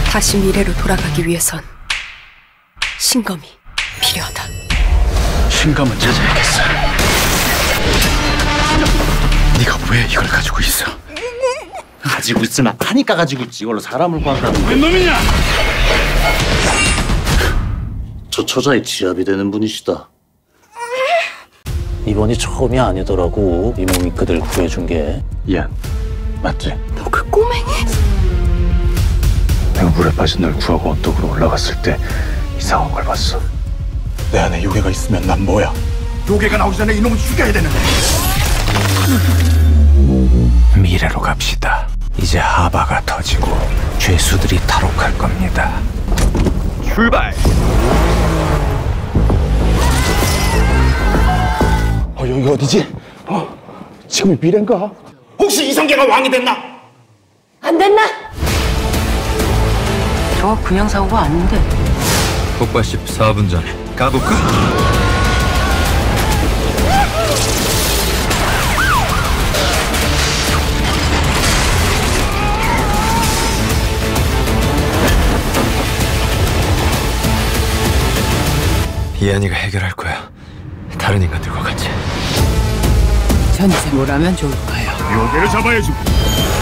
다시 미래로 돌아가기 위해선 신검이 필요하다. 신검은 찾아야겠어. 네가 왜 이걸 가지고 있어? 가지고 있으나 하니까 가지고 있지. 이걸로 사람을 구한다는 웬 놈이냐? 저 처자의 지압이 되는 분이시다. 이번이 처음이 아니더라고. 이 몸이 그들 구해준 게. 이안, 맞지? 너 그 꼬맹이? 내가 물에 빠진 널 구하고 언덕으로 올라갔을 때 이상한 걸 봤어. 내 안에 요괴가 있으면 난 뭐야? 요괴가 나오기 전에 이놈을 죽여야 되는데. 미래로 갑시다. 이제 하바가 터지고 죄수들이 탈옥할 겁니다. 출발! 여기 어디지? 지금이 미래인가? 혹시 이성계가 왕이 됐나? 안 됐나? 저거 그냥 사고가 아닌데. 폭발 14분 전에 가볼까? 이한이가 해결할 거야. 다른 인간들과 같이. 전체 뭘 하면 좋을까요? 요괴를 잡아야지.